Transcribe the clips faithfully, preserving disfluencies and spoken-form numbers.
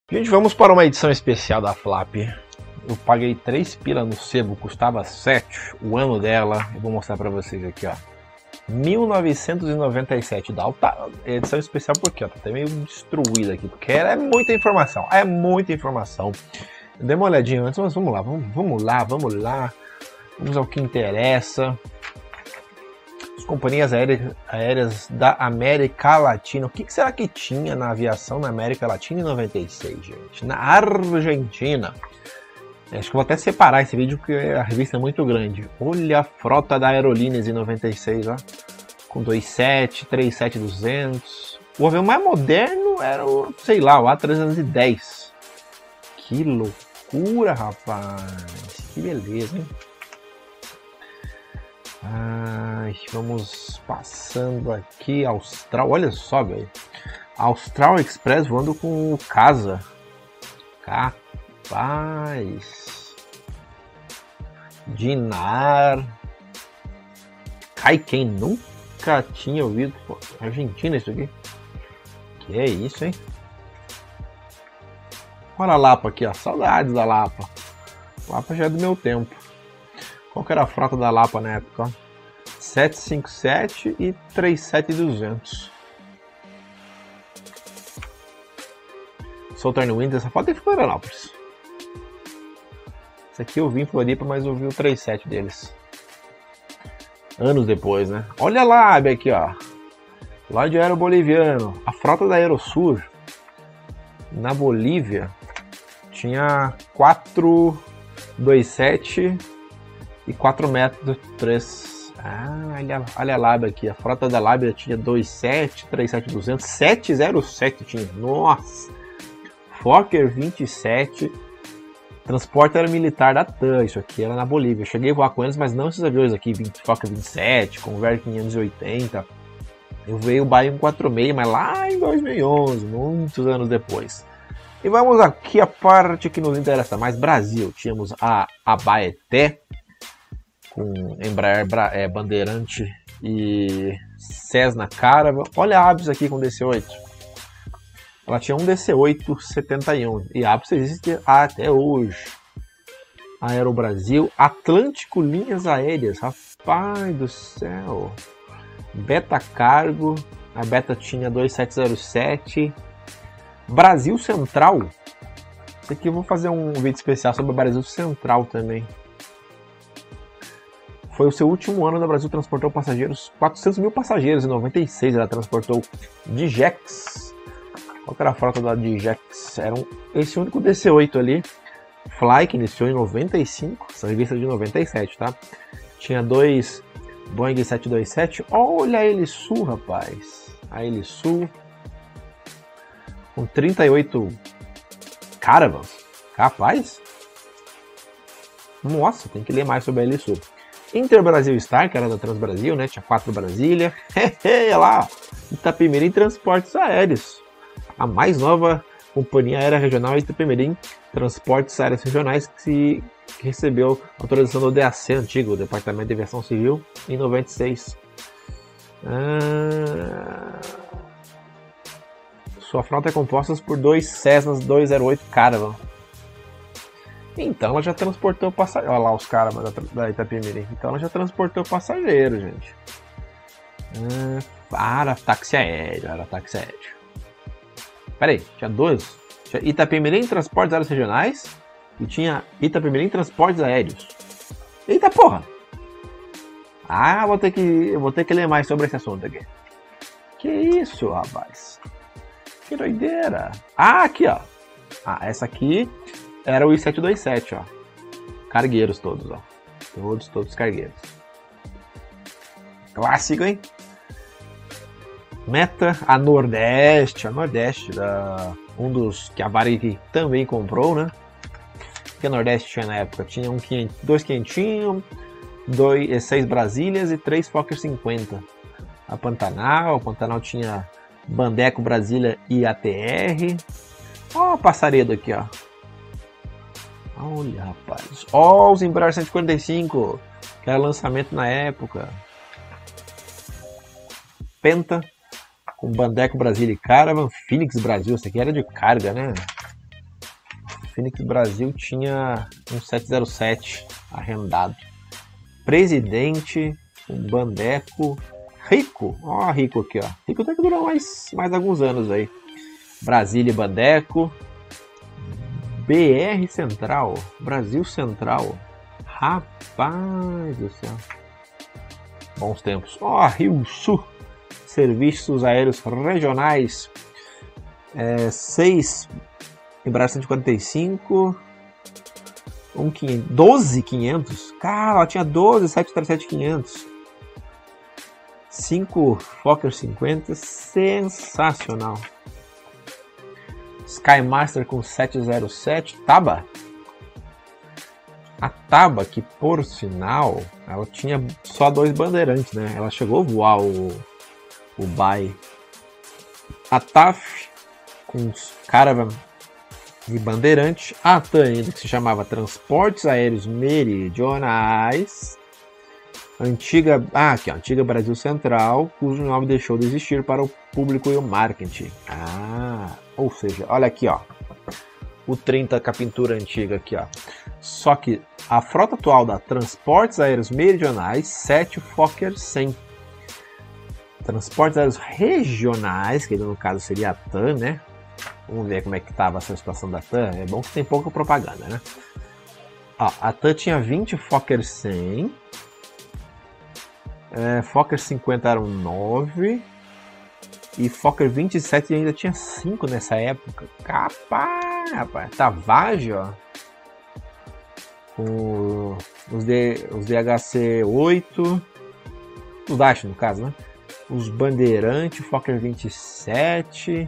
Gente, vamos para uma edição especial da Flap. Eu paguei três pila no sebo, custava sete. O ano dela, eu vou mostrar para vocês aqui, ó. mil novecentos e noventa e sete. Da alta edição especial porque, ó, tá até meio destruída aqui, porque é muita informação, é muita informação. Dê uma olhadinha antes, mas vamos lá, vamos, vamos lá, vamos lá. Vamos ao que interessa. As companhias aéreas, aéreas da América Latina. O que, que será que tinha na aviação na América Latina em noventa e seis, gente? Na Argentina. Acho que vou até separar esse vídeo porque a revista é muito grande. Olha a frota da Aerolíneas em noventa e seis, ó. Com vinte e sete, trinta e sete duzentos. O avião mais moderno era o, sei lá, o A trezentos e dez. Que loucura, rapaz. Que beleza, hein? Ai, vamos passando aqui. Austral, olha só, velho. Austral Express voando com o Casa. Capaz. Dinar. Cai quem nunca tinha ouvido. Pô, Argentina isso aqui. Que é isso, hein? Olha a Lapa aqui, ó. Saudades da Lapa. Lapa já é do meu tempo. Qual que era a frota da Lapa na época? Ó? setecentos e cinquenta e sete e trinta e sete duzentos. Southern Winds, essa foto é de Florianópolis. Esse aqui eu vim em Floripa, mas eu vi o trinta e sete deles. Anos depois, né? Olha lá, aqui, ó. Lá de Aero Boliviano. A frota da Aerosur na Bolívia tinha quatrocentos e vinte e sete e quatro metros três. Ah, olha, olha a Lábia aqui. A frota da Lábia tinha vinte e sete, trinta e sete duzentos, setecentos e sete tinha. Nossa! Fokker vinte e sete. Transporte era militar da T A M. Isso aqui era na Bolívia. Eu cheguei a voar com eles, mas não esses aviões aqui. Fokker vinte e sete, Convair quinhentos e oitenta. Eu veio o Boeing quarenta e seis, mas lá em dois mil e onze, muitos anos depois. E vamos aqui a parte que nos interessa mais. Brasil. Tínhamos a Abaeté, com Embraer é, Bandeirante e Cessna Caravan. Olha a Abs aqui com D C oito. Ela tinha um D C oito setenta e um. E a Abs existe até hoje. Aero Brasil. Atlântico Linhas Aéreas. Rapaz do céu. Beta Cargo. A Beta tinha dois sete zero sete. Brasil Central. Isso aqui eu vou fazer um vídeo especial sobre o Brasil Central também. Foi o seu último ano, o Brasil transportou passageiros, quatrocentos mil passageiros. Em noventa e seis ela transportou Digex. Qual que era a frota da Digex? Era um, esse único D C oito ali. Fly, que iniciou em noventa e cinco, essa revista de noventa e sete, tá? Tinha dois Boeing sete dois sete. Olha a Helisul, rapaz. A Helisul. Com trinta e oito Caravans. Capaz? Nossa, tem que ler mais sobre a Helisul. Interbrasil Star, que era da Transbrasil, né? Tinha quatro Brasília. Olha lá, Itapemirim Transportes Aéreos. A mais nova companhia aérea regional Itapemirim Transportes Aéreos Regionais, que, se, que recebeu autorização do D A C, antigo, Departamento de Aviação Civil, em noventa e seis. Ah, sua frota é composta por dois Cessnas dois zero oito Caravan. Então ela já transportou passageiro. Olha lá os caras da Itapemirim. Então ela já transportou passageiro, gente. Ah, era táxi aéreo, era táxi aéreo. Pera aí, tinha dois. Tinha Itapemirim Transportes Aéreos Regionais e tinha Itapemirim Transportes Aéreos. Eita porra! Ah, vou ter que, eu vou ter que ler mais sobre esse assunto aqui. Que isso, rapaz? Que doideira! Ah, aqui, ó. Ah, essa aqui era o I sete dois sete, ó. Cargueiros todos, ó. Todos, todos cargueiros. Clássico, hein? Meta, a Nordeste. A Nordeste, da, um dos que a Varig também comprou, né? Que a Nordeste tinha na época? Tinha um quinhentos, dois quinhentinhos, dois, seis Brasílias e três Fokker cinquenta. A Pantanal, a Pantanal tinha Bandeco, Brasília e A T R. Ó, a Passaredo aqui, ó. Olha, rapaz. Ó, os Embraer cento e quarenta e cinco, que era lançamento na época. Penta, com Bandeco Brasília e Caravan. Phoenix Brasil, esse aqui era de carga, né? Phoenix Brasil tinha um sete zero sete arrendado. Presidente, um Bandeco, Rico, ó Rico aqui, ó. Rico até que durou mais, mais alguns anos aí. Brasília e Bandeco. B R Central, Brasil Central. Rapaz do céu. Bons tempos. Ó, Rio Sul. Serviços Aéreos Regionais. É, seis Embraer cento e quarenta e cinco. Um quinhentos, doze quinhentos. Cara, ela tinha doze sete três sete quinhentos. cinco Fokker cinquenta. Sensacional. Skymaster com sete zero sete. Taba. A Taba, que por sinal, ela tinha só dois bandeirantes, né? Ela chegou a voar o, o B A I. A T A F, com os Caravan e bandeirante. A TAM ainda, que se chamava Transportes Aéreos Meridionais. Antiga, ah, aqui, ó, Antiga Brasil Central, cujo nome deixou de existir para o público e o marketing. Ah, ou seja, olha aqui, ó. O trinta com a pintura antiga aqui, ó. Só que a frota atual da Transportes Aéreos Meridionais, sete Fokker cem. Transportes Aéreos Regionais, que no caso seria a TAM, né? Vamos ver como é que estava essa situação da TAM. É bom que tem pouca propaganda, né? Ó, a TAM tinha vinte Fokker cem. É, Fokker cinquenta eram nove. E Fokker vinte e sete ainda tinha cinco nessa época. Capaz, rapaz. Tavage, ó. O, os, D, os D H C oito. Os Dash, no caso, né? Os Bandeirantes, Fokker vinte e sete.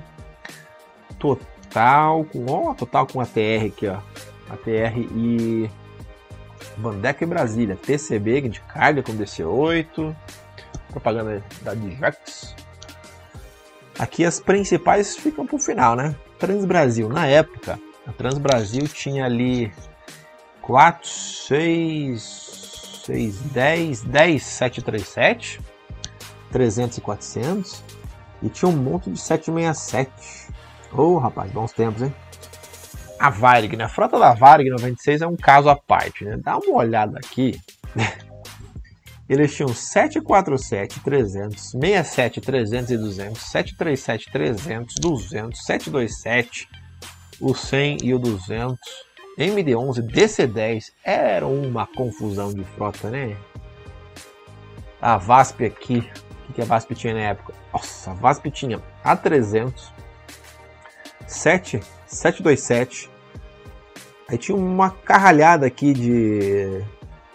Total com, ó, Total com A T R aqui, ó. A T R e Bandeca e Brasília. T C B de carga com D C oito. Propaganda da Djax. Aqui as principais ficam pro final, né? Transbrasil, na época, a Transbrasil tinha ali quatro, seis, seis, dez, dez sete três sete, trezentos e quatrocentos e tinha um monte de sete sessenta e sete. Ô, oh, rapaz, bons tempos, hein? A Varig, né? A frota da Varig noventa e seis é um caso à parte, né? Dá uma olhada aqui. Eles tinham sete quatro sete, trezentos, sessenta e sete, trezentos e duzentos, sete três sete, trezentos, duzentos, sete dois sete, o cem e o duzentos, M D onze, D C dez. Era uma confusão de frota, né? A VASP aqui, o que a VASP tinha na época? Nossa, a VASP tinha A trezentos, sete, sete dois sete, aí tinha uma carralhada aqui de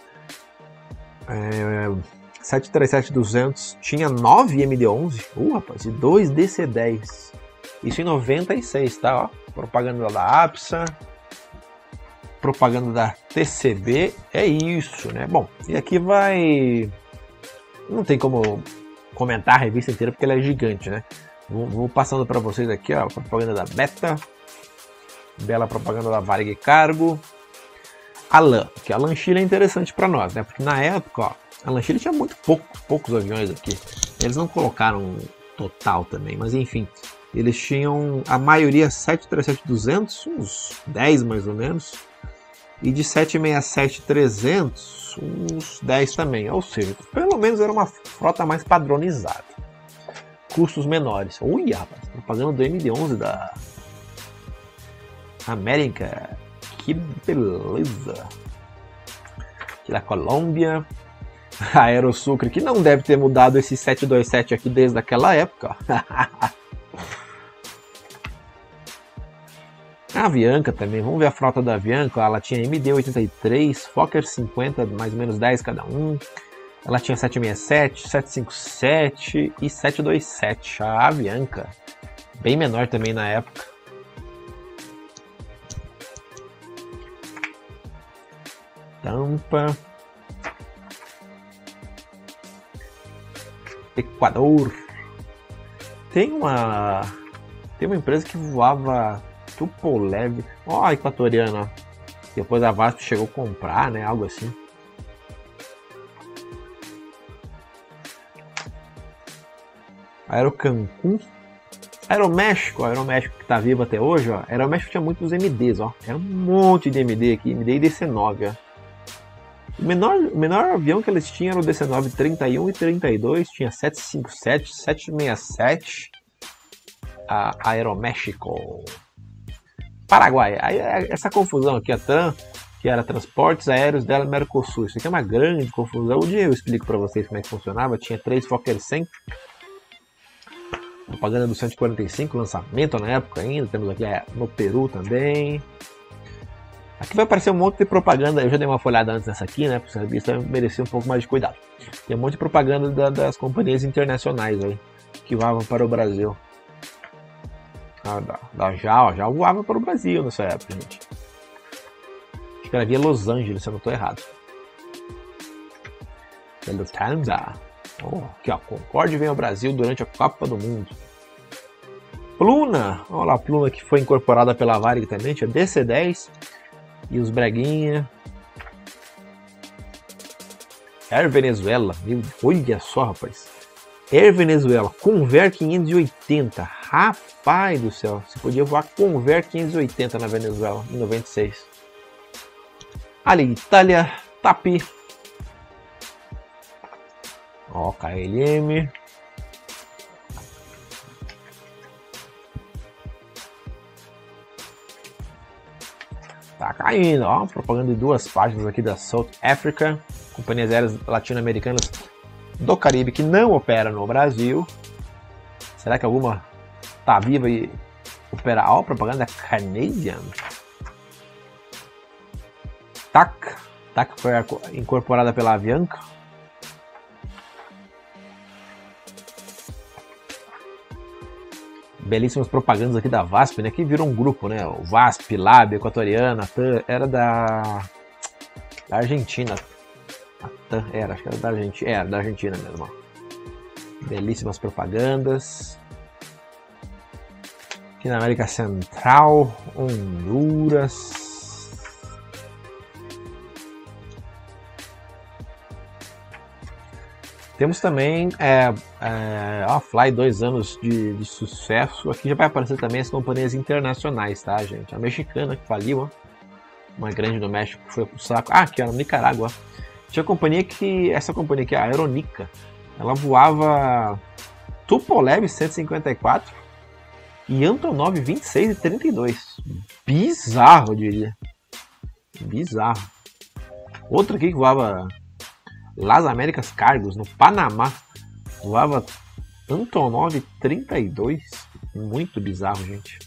é, sete três sete duzentos, tinha nove M D onze, uh, rapaz, e dois D C dez. Isso em noventa e seis, tá? Ó, propaganda da APSA, propaganda da T C B, é isso, né? Bom, e aqui vai... Não tem como comentar a revista inteira porque ela é gigante, né? Vou, vou passando para vocês aqui, ó, a propaganda da Beta, bela propaganda da Varig Cargo, a LAN, que a LAN Chile é interessante para nós, né? Porque na época, ó, a LAN Chile tinha muito pouco, poucos aviões aqui. Eles não colocaram total também, mas enfim, eles tinham a maioria sete três sete duzentos, uns dez mais ou menos, e de sete sessenta e sete trezentos, uns dez também. Ou seja, pelo menos era uma frota mais padronizada. Custos menores. Ui, rapaz, propaganda do M D onze da América. Que beleza. Aqui da Colômbia. A Aerosucre, que não deve ter mudado esse sete dois sete aqui desde aquela época. A Avianca também, vamos ver a frota da Avianca. Ela tinha M D oitenta e três, Fokker cinquenta, mais ou menos dez cada um. Ela tinha sete sessenta e sete, sete cinquenta e sete e sete vinte e sete. A Avianca, bem menor também na época. Tampa. Equador. Tem uma tem uma empresa que voava Tupolev, ó, a equatoriana. Depois a VASP chegou a comprar, né, algo assim. Aero Cancún, Aeroméxico, a Aeroméxico que tá vivo até hoje, ó. A Aeroméxico tinha muitos M Ds, ó. Era um monte de M D aqui, M D e D C nove, ó. O menor, o menor avião que eles tinham era o D C nove trinta e um e trinta e dois, tinha sete cinquenta e sete, sete sessenta e sete, a Aeroméxico. Paraguai, aí essa confusão aqui, a TRAN, que era Transportes Aéreos dela Mercosul, isso aqui é uma grande confusão. Um dia eu explico para vocês como é que funcionava. Tinha três Fokker cem, propaganda do cento e quarenta e cinco, lançamento na época ainda, temos aqui no Peru também. Aqui vai aparecer um monte de propaganda, eu já dei uma folhada antes nessa aqui, né, porque isso merecia um pouco mais de cuidado. Tem um monte de propaganda da, das companhias internacionais aí, que voavam para o Brasil. Ah, da, da já, já voava para o Brasil nessa época, gente. Acho que era via Los Angeles, se eu não estou errado. Lufthansa. Oh, aqui ó, Concorde vem ao Brasil durante a Copa do Mundo. Pluna, olha lá a Pluna que foi incorporada pela Varig também, tinha D C dez e os breguinha. Air Venezuela, meu, olha só rapaz. Air Venezuela, Convair quinhentos e oitenta, rapaz do céu, você podia voar Convair quinhentos e oitenta na Venezuela em noventa e seis. Ali, Itália, T A P. Ó, K L M. Tá caindo, ó, propaganda de duas páginas aqui da South Africa, companhias aéreas latino-americanas do Caribe que não opera no Brasil. Será que alguma tá viva e opera? Ó, propaganda Canadian. T A C, T A C foi incorporada pela Avianca. Belíssimas propagandas aqui da VASP, né? Que virou um grupo, né? O VASP, Lab, Equatoriana, TAM, era da, da Argentina. A TAM era, acho que era da Argentina. Era da Argentina mesmo, ó. Belíssimas propagandas. Aqui na América Central, Honduras. Temos também é, é, a Fly, dois anos de, de sucesso. Aqui já vai aparecer também as companhias internacionais, tá, gente? A mexicana que faliu, ó. Uma grande do México que foi pro saco. Ah, aqui, ó, no Nicarágua. Tinha companhia que, essa companhia aqui, a Aeronica, ela voava Tupolev cento e cinquenta e quatro e Antonov vinte e seis e trinta e dois. Bizarro, eu diria. Bizarro. Outro aqui que voava Las Américas Cargos, no Panamá, voava Antonov trinta e dois, muito bizarro, gente.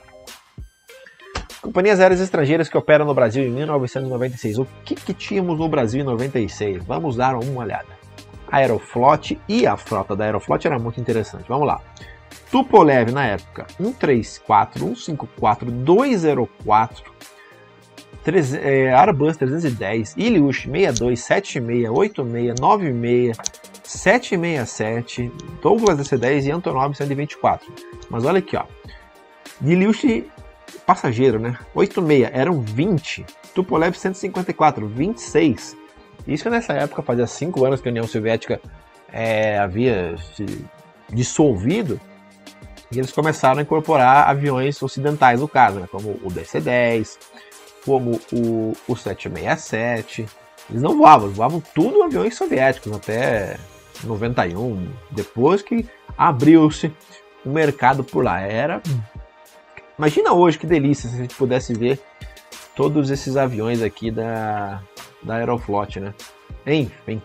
Companhias aéreas estrangeiras que operam no Brasil em mil novecentos e noventa e seis. O que, que tínhamos no Brasil em noventa e seis? Vamos dar uma olhada. A Aeroflot e a frota da Aeroflot era muito interessante. Vamos lá. Tupolev na época, cento e trinta e quatro, cento e cinquenta e quatro, duzentos e quatro, três, é, Airbus trezentos e dez, Ilyushin sessenta e dois, setenta e seis, oitenta e seis, noventa e seis, setecentos e sessenta e sete, Douglas D C dez e Antonov cento e vinte e quatro. Mas olha aqui, ó. Ilyushin passageiro, né? oitenta e seis, eram vinte. Tupolev cento e cinquenta e quatro, vinte e seis. Isso nessa época fazia cinco anos que a União Soviética é, havia se dissolvido. E eles começaram a incorporar aviões ocidentais, no caso, né? Como o D C dez, como o, o sete seis sete. Eles não voavam, eles voavam tudo aviões soviéticos até noventa e um, depois que abriu-se o mercado por lá. Era... Imagina hoje que delícia se a gente pudesse ver todos esses aviões aqui da, da Aeroflot, né? Enfim.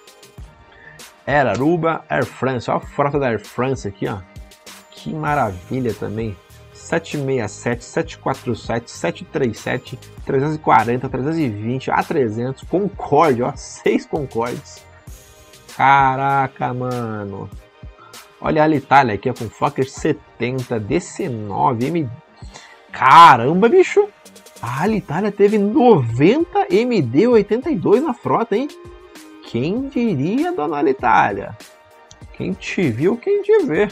Air Aruba, Air France, olha a frota da Air France aqui, ó. Que maravilha também. sete seis sete, sete quatro sete, sete três sete, trezentos e quarenta, trezentos e vinte, A trezentos, Concorde, ó, seis Concordes. Caraca, mano. Olha a Alitalia aqui, ó, com Fokker setenta, D C nove, M... Caramba, bicho. A Alitalia teve noventa M D oitenta e dois na frota, hein? Quem diria, dona Alitalia? Quem te viu, quem te vê.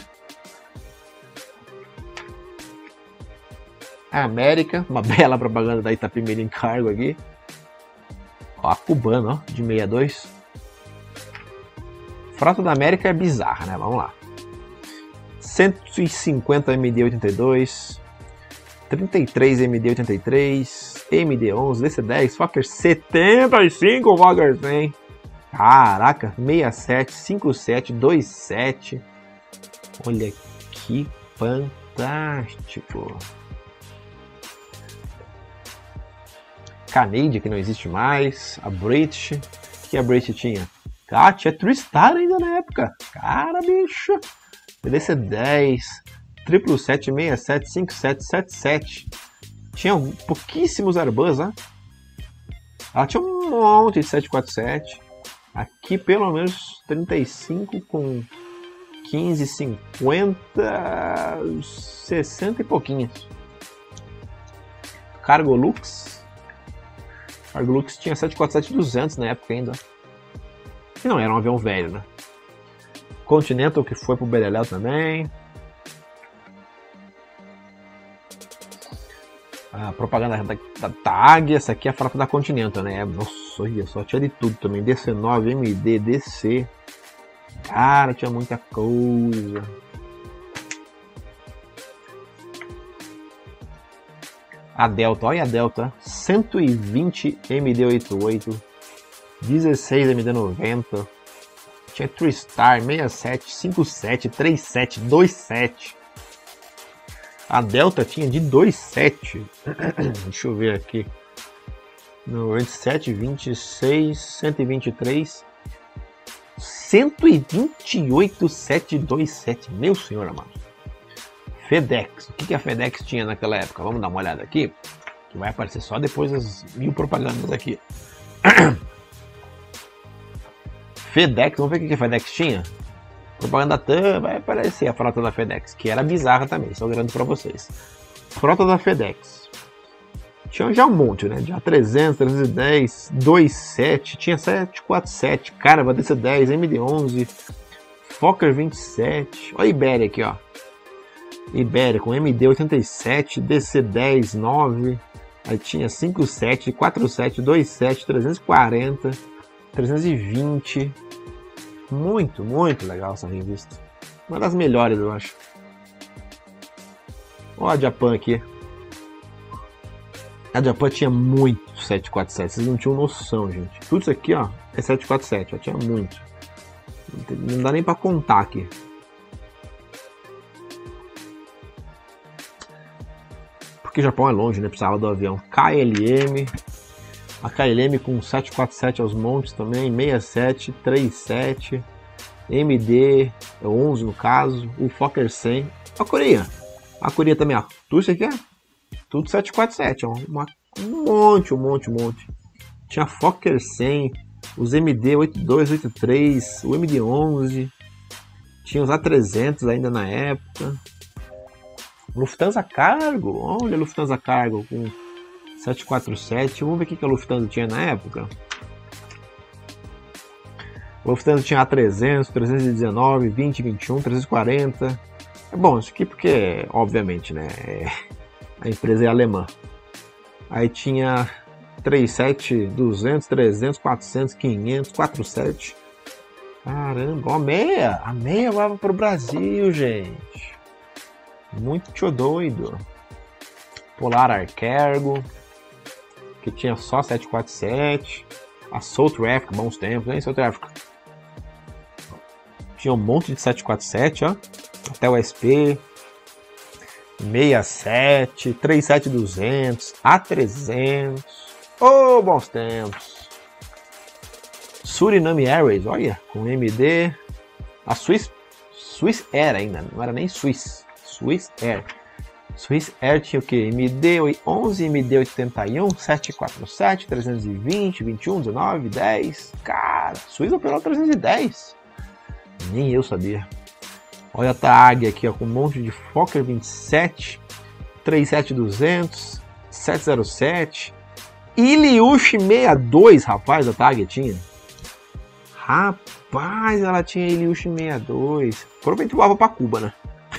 A América, uma bela propaganda da Itapemirim Cargo aqui. Ó, a cubana, ó, de sessenta e dois. Frota da América é bizarra, né? Vamos lá. cento e cinquenta M D oitenta e dois, trinta e três M D oitenta e três, M D onze, D C dez, Fokker setenta e cinco, Fokker cem. Caraca, sessenta e sete, cinquenta e sete, vinte e sete. Olha que fantástico. Canadian, que não existe mais. A British. O que a British tinha? Ah, tinha TriStar ainda na época. Cara, bicho. D C dez, sete sete, sessenta e sete, cinquenta e sete, setenta e sete. Tinha pouquíssimos Airbus, né? Ela tinha um monte de sete quatro sete. Aqui pelo menos trinta e cinco com quinze, cinquenta, sessenta e pouquinhos. Cargolux. Cargolux tinha sete quatro sete duzentos na época ainda. E não era um avião velho, né? Continental, que foi pro Beleléu também. A propaganda da, da TAG, essa aqui é a frota da Continental, né? Nossa, olha só, tinha de tudo também. D C nove, M D, D C. Cara, tinha muita coisa. A Delta, olha a Delta. cento e vinte M D oitenta e oito. dezesseis M D noventa. Tinha TriStar, sessenta e sete, cinquenta e sete, trinta e sete, vinte e sete. A Delta tinha de vinte e sete. Deixa eu ver aqui. noventa e sete, vinte e seis, cento e vinte e três. cento e vinte e oito, setecentos e vinte e sete. Meu senhor amado. FedEx. O que a FedEx tinha naquela época? Vamos dar uma olhada aqui. Que vai aparecer só depois das mil propagandas aqui. FedEx, vamos ver o que a FedEx tinha? Propaganda TAM, vai aparecer a frota da FedEx, que era bizarra também, só olhando para vocês. Frota da FedEx. Tinha já um monte, né? De A trezentos, trezentos e dez, vinte e sete, tinha sete quatro sete, Carva, D C dez, M D onze, Fokker vinte e sete. Olha a Iberia aqui, ó. Iberia com M D oitenta e sete, D C dez, nove. Aí tinha cinquenta e sete, quarenta e sete, vinte e sete, trezentos e quarenta. trezentos e vinte. Muito, muito legal essa revista. Uma das melhores, eu acho. Olha a Japan aqui. A Japan tinha muito sete quatro sete. Vocês não tinham noção, gente. Tudo isso aqui, ó, é sete quatro sete. Ó, tinha muito. Não dá nem pra contar aqui. Porque o Japão é longe, né? Precisava do avião. K L M. A K L M com sete quatro sete aos montes também, sessenta e sete, trinta e sete, M D onze no caso, o Fokker cem, a Coreia, a Coreia também, ó, tudo isso aqui é tudo sete quatro sete, ó, uma, um monte, um monte, um monte. Tinha Fokker cem, os M D oitenta e dois, oitenta e três, o M D onze, tinha os A trezentos ainda na época, Lufthansa Cargo, olha a Lufthansa Cargo com sete quatro sete, vamos ver o que a Lufthansa tinha na época. A Lufthansa tinha A trezentos, trezentos e dezenove, vinte, vinte e um, trezentos e quarenta. É bom, isso aqui porque, obviamente, né, a empresa é alemã. Aí tinha trinta e sete, duzentos, trezentos, quatrocentos, quinhentos, quarenta e sete. Caramba, ó, a meia, a meia vai para o Brasil, gente. Muito doido. Polar Air Cargo, que tinha só sete quatro sete, a South Africa, bons tempos, hein, South Africa. Tinha um monte de sete quatro sete, ó, até o S P, sessenta e sete, trinta e sete duzentos, A trezentos, oh, bons tempos. Suriname Airways, olha, com M D, a Swiss, Swiss Air ainda, não era nem Swiss, Swiss Air. Swiss Air tinha o que? M D onze, M D oitenta e um, sete quatro sete, trezentos e vinte, vinte e um, dezenove, dez. Cara, Swiss operou trezentos e dez. Nem eu sabia. Olha a TAG aqui, ó, com um monte de Fokker vinte e sete, trinta e sete duzentos, setecentos e sete. Ilyushin sessenta e dois, rapaz, a TAG tinha. Rapaz, ela tinha Ilyushin sessenta e dois. Provavelmente voava pra Cuba, né?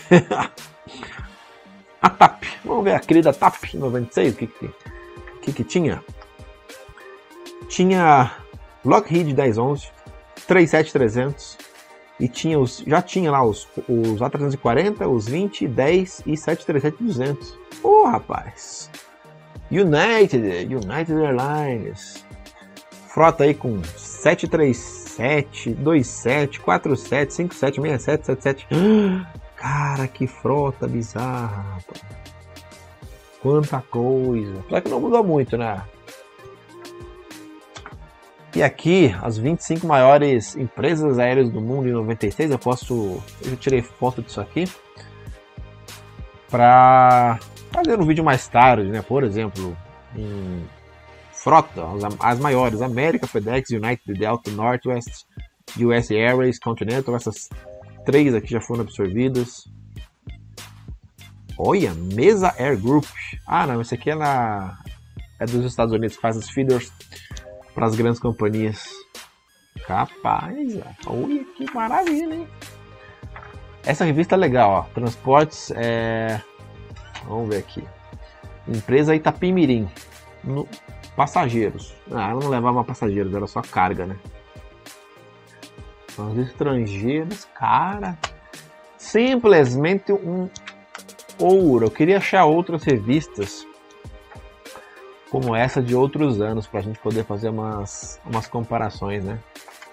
A TAP, vamos ver a querida TAP noventa e seis, o que que, que que tinha? Tinha Lockheed dez onze, trinta e sete trezentos, E tinha os, já tinha lá os, os A trezentos e quarenta, os vinte, dez e sete trinta e sete duzentos. Ô, oh, rapaz! United, United Airlines. Frota aí com sete três sete, dois sete, quatro sete, cinco sete, seis sete, sete sete. Cara, que frota bizarra, rapaz. Quanta coisa. Só que não mudou muito, né? E aqui, as vinte e cinco maiores empresas aéreas do mundo em noventa e seis. Eu posso... Eu tirei foto disso aqui para fazer um vídeo mais tarde, né? Por exemplo, em frota, as, as maiores: América, FedEx, United, Delta, Northwest, U S Airways, Continental. Essas três aqui já foram absorvidas. Olha, Mesa Air Group. Ah, não, esse aqui é na é dos Estados Unidos, que faz as feeders para as grandes companhias. Capaz, olha que maravilha, hein? Essa revista é legal, ó. Transportes, é... vamos ver aqui. Empresa Itapemirim. No... Passageiros. Ah, ela não levava passageiros, era só carga, né? Os estrangeiros, cara. Simplesmente um ouro. Eu queria achar outras revistas como essa de outros anos, para a gente poder fazer umas, umas comparações, né?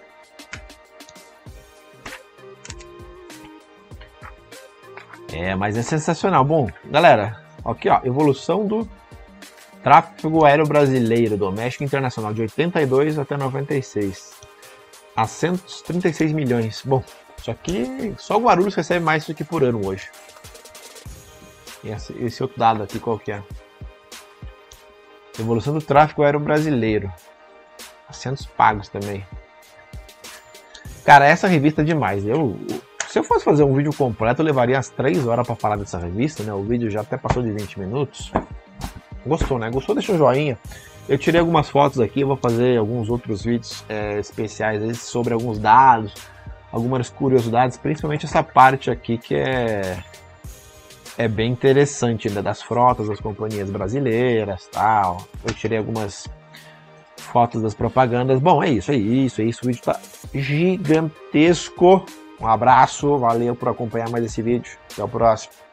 É, mas é sensacional. Bom, galera, aqui ó, evolução do tráfego aéreo brasileiro, doméstico e internacional, de oitenta e dois até noventa e seis, a cento e trinta e seis milhões. Bom, isso aqui, só o Guarulhos recebe mais isso aqui por ano hoje. E esse, esse outro dado aqui, qual que é? Evolução do tráfego aéreo brasileiro. Assentos pagos também. Cara, essa revista é demais. Eu, se eu fosse fazer um vídeo completo, eu levaria as três horas para falar dessa revista, né? O vídeo já até passou de vinte minutos. Gostou, né? Gostou? Deixa um joinha. Eu tirei algumas fotos aqui, eu vou fazer alguns outros vídeos é, especiais sobre alguns dados, algumas curiosidades, principalmente essa parte aqui que é... é bem interessante, né, das frotas das companhias brasileiras, tal. Eu tirei algumas fotos das propagandas. Bom, é isso, é isso, é isso. O vídeo tá gigantesco. Um abraço, valeu por acompanhar mais esse vídeo. Até o próximo.